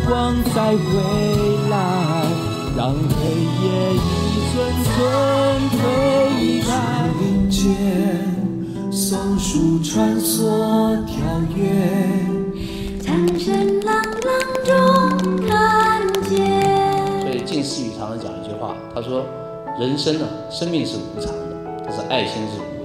光再回来，让黑夜一寸寸推开。 树林间，松树穿梭跳跃， 苍生朗朗中看见。 所以近思语常常讲一句话，他说：人生啊，生命是无常的，但是爱心是无